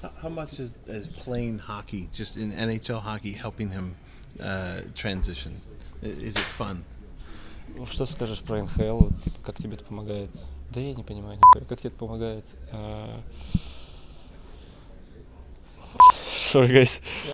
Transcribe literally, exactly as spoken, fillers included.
How much is, is playing hockey, just in N H L hockey, helping him uh, transition? Is it fun? Что скажешь про эн ха эл? Вот, типа, как тебе это помогает? Да я не понимаю нихуя. Как тебе это помогает? Uh... Sorry, guys.